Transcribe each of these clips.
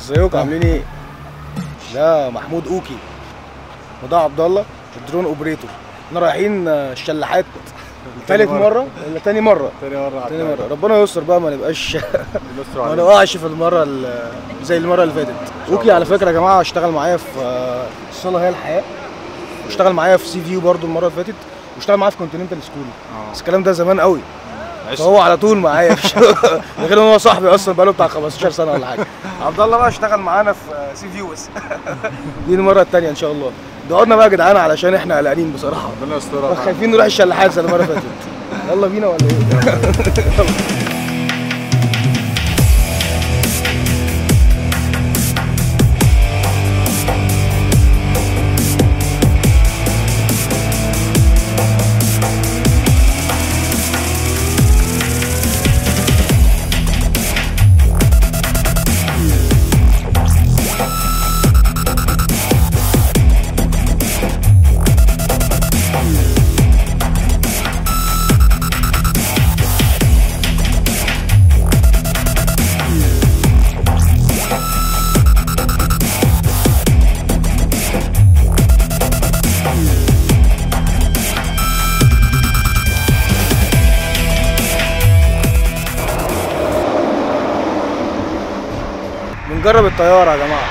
ازيكم عاملين ايه؟ ده محمود اوكي وده عبد الله الدرون اوبريتور. احنا رايحين الشلاحات ثالث مره ولا تاني مره؟ تاني مره. ربنا يستر بقى ما نبقاش ما نقعش في المره زي المره اللي فاتت. اوكي على فكره يا جماعه اشتغل معايا في الصاله هي الحياه، واشتغل معايا في سي فيو برضو المره اللي فاتت، واشتغل معايا في كونتيننتال سكول. بس الكلام ده زمان قوي، فهو على طول معايا غير ان هو صاحبي اصلا بقاله بتاع 15 سنه ولا حاجه. عبد الله بقى اشتغل معانا في سي فيو بس. دي المره الثانيه ان شاء الله. دعونا بقى يا جدعان علشان احنا قلقانين بصراحه، ربنا يسترها، خايفين نروح الشلاحات زي المره اللي فاتت. يلا بينا ولا ايه؟ نجرب الطيارة يا جماعة.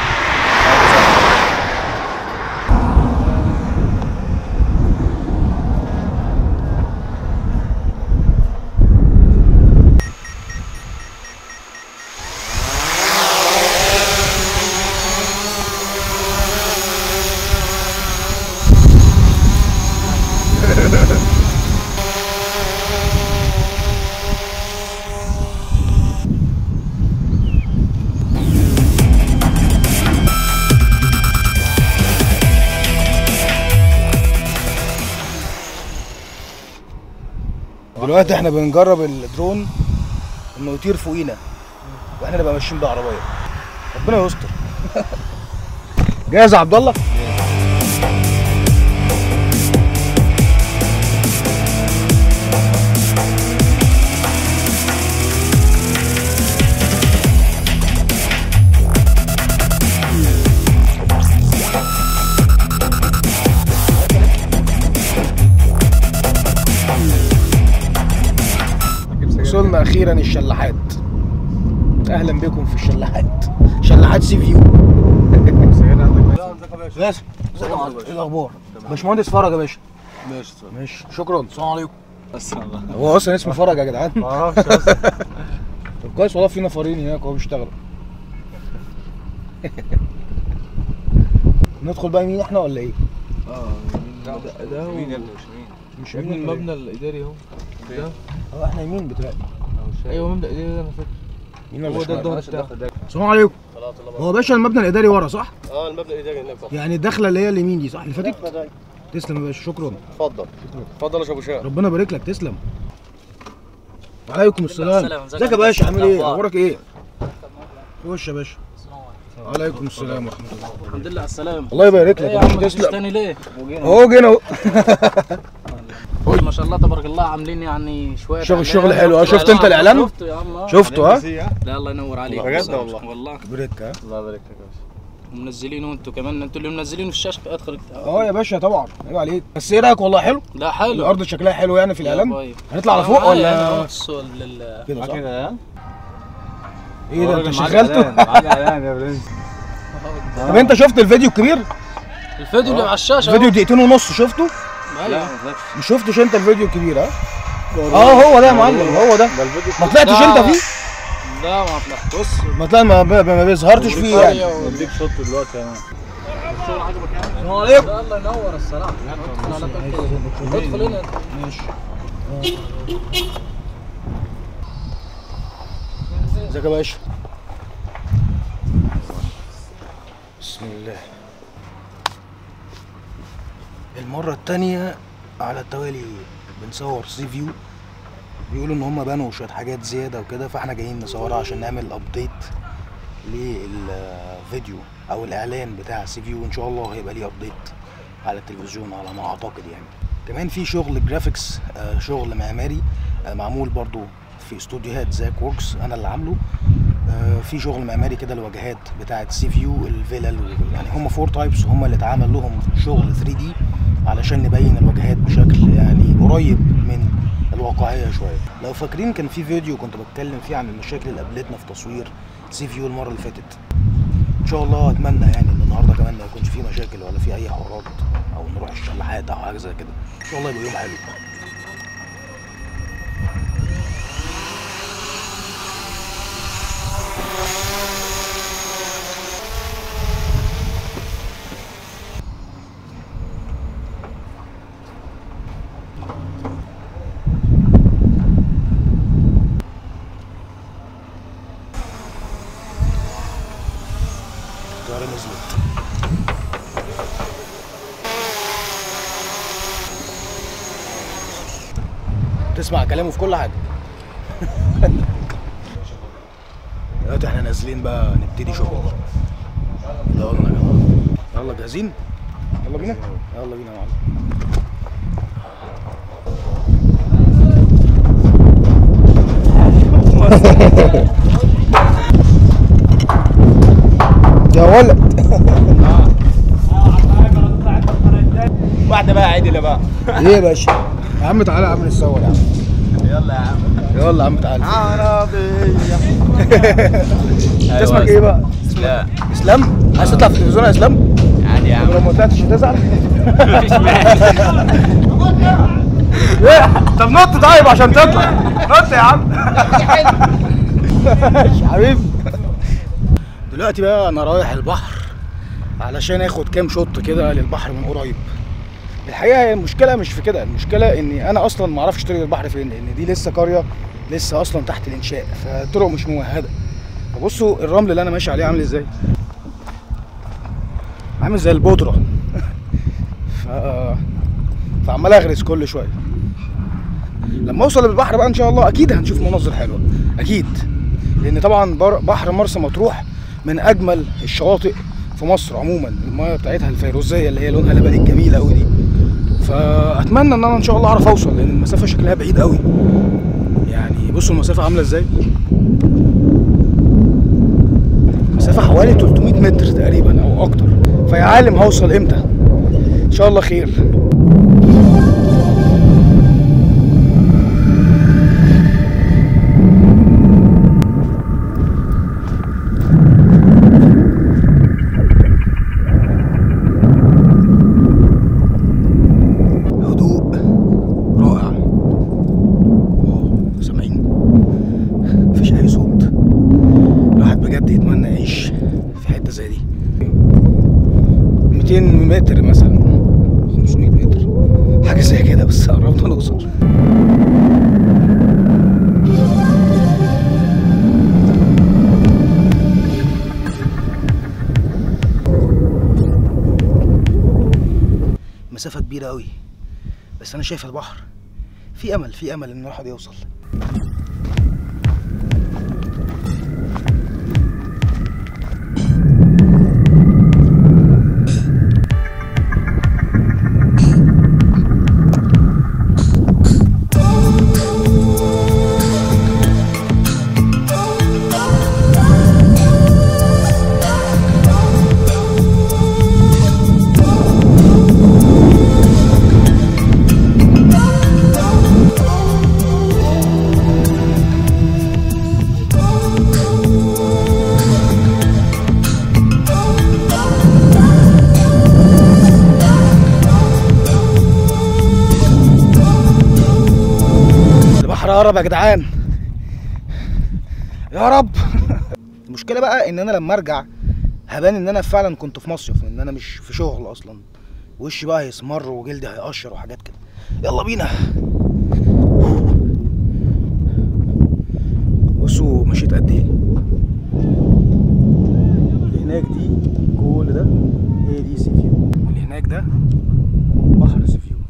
دلوقتي احنا بنجرب الدرون انه يطير فوقينا واحنا نبقى ماشيين بعربيه. ربنا يستر. جاهز يا عبد الله؟ وصلنا اخيرا الشلاحات. اهلا بكم في الشلاحات، شلاحات سي فيو. باشا ايه الاخبار؟ باشمهندس فرج يا باشا. ماشي شكرا. السلام عليكم. هو اصلا اسمه فرج يا جدعان؟ ما اعرفش اصلا. طب كويس والله، في نفرين هناك اهو بيشتغلوا. ندخل بقى يمين احنا ولا ايه؟ ده هو مين يا ابني؟ مش يمين المبنى الاداري اهو. ده احنا يمين بتلاقي. ايوه المبنى الاداري ده انا فاكر. مين هو ده الظهر بتاعه. السلام عليكم. هو باشا المبنى الاداري ورا صح؟ المبنى الاداري هناك صح. يعني الدخله اللي هي اليمين دي صح اللي فاتت؟ تسلم يا باشا شكرا. اتفضل. اتفضل يا ابو شهاب. ربنا يبارك لك تسلم. وعليكم السلام. ازيك يا باشا عامل ايه؟ اخبارك ايه؟ خش يا باشا. وعليكم السلام ورحمه الله. الحمد لله على السلامه. الله يبارك لك يا باشا تسلم. تاني ليه؟ اهو جينا اهو. ما شاء الله تبارك الله عاملين يعني شويه شغل حلو. اه شفت انت الاعلان؟ شفته يا عم. شفته ها؟ لا الله ينور عليك بجد والله. بريك ها؟ الله يبارك لك يا باشا. ومنزلينه انتوا كمان، انتوا اللي منزلينه في الشاشه. ادخل اه يا باشا طبعا عيب عليك. بس ايه رايك والله حلو؟ لا حلو. الارض شكلها حلو يعني في الاعلان. هنطلع على فوق ولا كده صح؟ كده ها؟ ايه ده انت شغلته؟ معاك اعلان يا برنس. طب انت شفت الفيديو الكبير؟ الفيديو اللي على الشاشه. الفيديو دقيقتين ونص شفته؟ ايوه. ما شفتش انت الفيديو الكبير ها؟ هو ده يا معلم، هو ده. ما طلعتش انت فيه؟ لا ما طلعت. بص ما طلع ما بيظهرتش فيه يعني. اديك صوت دلوقتي انا. السلام عليكم. الله ينور الصراحه. ادخل هنا. ماشي. ازيك يا باشا؟ بسم الله. المرة التانية على التوالي بنصور سي فيو. بيقولوا ان هم بنوا شوية حاجات زيادة وكده، فاحنا جايين نصورها عشان نعمل ابديت للفيديو او الاعلان بتاع سي فيو. ان شاء الله هيبقى ليه ابديت على التلفزيون على ما اعتقد يعني. كمان في شغل جرافيكس، شغل معماري معمول برضو في استوديوهات زاك ووركس، انا اللي عامله. في شغل معماري كده الواجهات بتاعت سي فيو الفيلل، يعني هم 4 تايبس هم اللي اتعمل لهم شغل 3 دي علشان نبين الواجهات بشكل يعني قريب من الواقعيه شويه. لو فاكرين كان في فيديو كنت بتكلم فيه عن المشاكل اللي قابلتنا في تصوير سي فيو المره اللي فاتت. ان شاء الله اتمنى يعني ان النهارده كمان ما يكونش في مشاكل ولا في اي حوارات او نروح الشلاحات او حاجه زي كده. ان شاء الله يبقى يوم حلو. الطيارة نزلت. تسمع كلامه في كل حاجة. دلوقتي احنا نازلين بقى نبتدي شغل. يلا يا جماعة. يلا جاهزين؟ يلا بينا؟ يلا بينا يا معلم. يا ولد. واحدة بقى عدلة بقى. ايه يا باشا؟ يا عم تعالى يا عم نتصور يا عم. يلا يا عم. يلا يا عم تعالى. عربية. انت اسمك ايه بقى؟ لا. اسلام؟ عايز تطلع في التلفزيون يا اسلام؟ عادي يا طب لو عم. ما طلعتش هتزعل؟ مفيش مانع. طب نط طيب عشان تطلع. نط يا عم. ماشي حبيبي. دلوقتي بقى انا رايح البحر علشان اخد كام شوط كده للبحر من قريب. الحقيقه هي المشكله مش في كده، المشكله اني انا اصلا ما اعرفش طريق البحر فين، لان دي لسه قريه لسه اصلا تحت الانشاء، فالطرق مش ممهده. فبصوا الرمل اللي انا ماشي عليه عامل ازاي، عامل زي البودره. فعمال اغرس كل شويه. لما اوصل للبحر بقى ان شاء الله اكيد هنشوف مناظر حلوه اكيد، لان طبعا بحر مرسى مطروح من اجمل الشواطئ في مصر عموما. المايه بتاعتها الفيروزيه اللي هي لونها لبني الجميله قوي دي. فاتمنى ان انا ان شاء الله اعرف اوصل، لان المسافه شكلها بعيد قوي. يعني بصوا المسافه عامله ازاي، مسافه حوالي 300 متر تقريبا او اكتر. فيا عالم هوصل امتى؟ ان شاء الله خير. يتمنى يعيش في حته زي دي. 200 متر مثلا، 500 متر حاجه زي كده، بس قربنا نوصل. مسافه كبيره قوي، بس انا شايف البحر، في امل في امل ان الواحد يوصل. قرب يا جدعان يا رب. المشكله بقى ان انا لما ارجع هبان ان انا فعلا كنت في مصيف، ان انا مش في شغل اصلا. وشي بقى هيسمر وجلدي هيقشر وحاجات كده. يلا بينا. بصوا مشيت قد ايه. اللي هناك دي كل ده هي دي سي فيو، اللي هناك ده بحر سي فيو.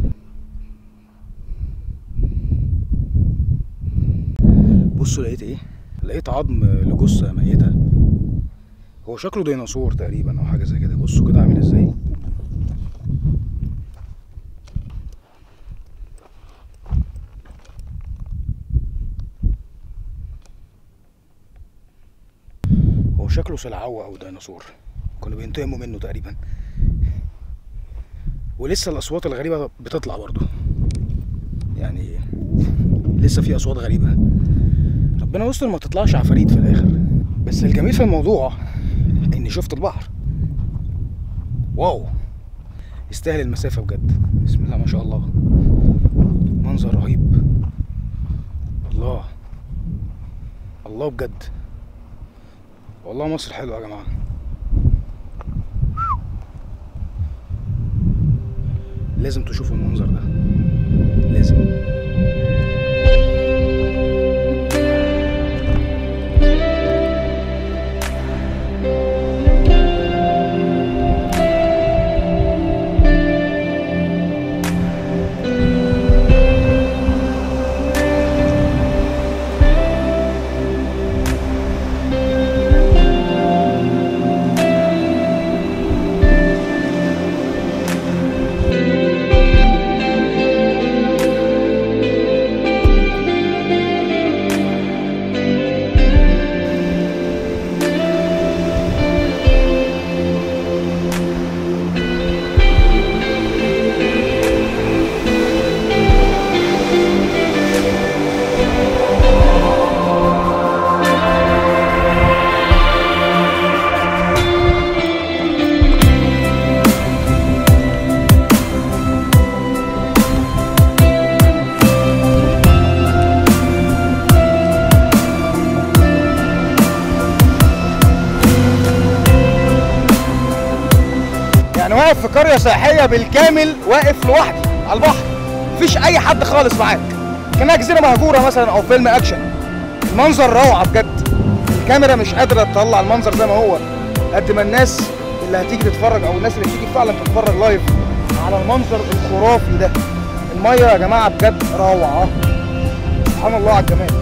بصوا لقيت ايه؟ لقيت عظم لجثه ميته، هو شكله ديناصور تقريبا او حاجه زي كده. بصوا كده عامل ازاي. شكله سلعوة او ديناصور، كانوا بينتقموا منه تقريبا. ولسه الاصوات الغريبة بتطلع برضو، يعني لسه في اصوات غريبة. ربنا يستر ما تطلعش عفاريت في الاخر. بس الجميل في الموضوع اني شفت البحر. واو، يستاهل المسافة بجد. بسم الله ما شاء الله، منظر رهيب. الله الله بجد، والله مصر حلوة يا جماعة. لازم تشوفوا المنظر ده، لازم. يعني واقف في قرية سياحية بالكامل، واقف لوحدي على البحر، مفيش أي حد خالص معاك، كأنها جزيرة مهجورة مثلا أو فيلم أكشن. المنظر روعة بجد، الكاميرا مش قادرة تطلع المنظر زي ما هو، قد ما الناس اللي هتيجي تتفرج أو الناس اللي هتيجي فعلا تتفرج لايف على المنظر الخرافي ده. المية يا جماعة بجد روعة، سبحان الله على الجمال.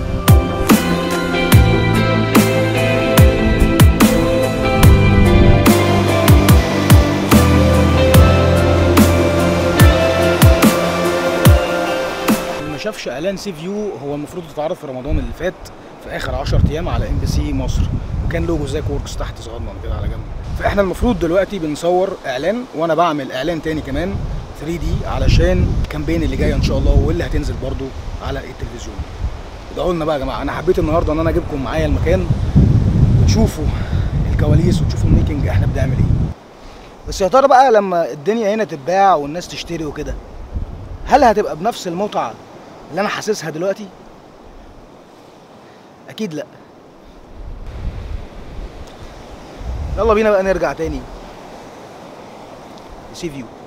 شافش اعلان سي فيو، هو المفروض يتعرض في رمضان اللي فات في اخر 10 ايام على MBC مصر، وكان لوجو زاك ووركس تحت صغنن كده على جنب. فاحنا المفروض دلوقتي بنصور اعلان، وانا بعمل اعلان تاني كمان 3D علشان الكامبين اللي جايه ان شاء الله، واللي هتنزل برضو على التلفزيون. ادعوا لنا بقى يا جماعه. انا حبيت النهارده ان انا اجيبكم معايا المكان وتشوفوا الكواليس وتشوفوا الميتنج احنا بنعمل ايه. بس يا ترى بقى لما الدنيا هنا تتباع والناس تشتري وكده، هل هتبقى بنفس المتعه اللي انا حاسسها دلوقتي؟ اكيد لا. يلا بينا بقى نرجع تاني سي فيو.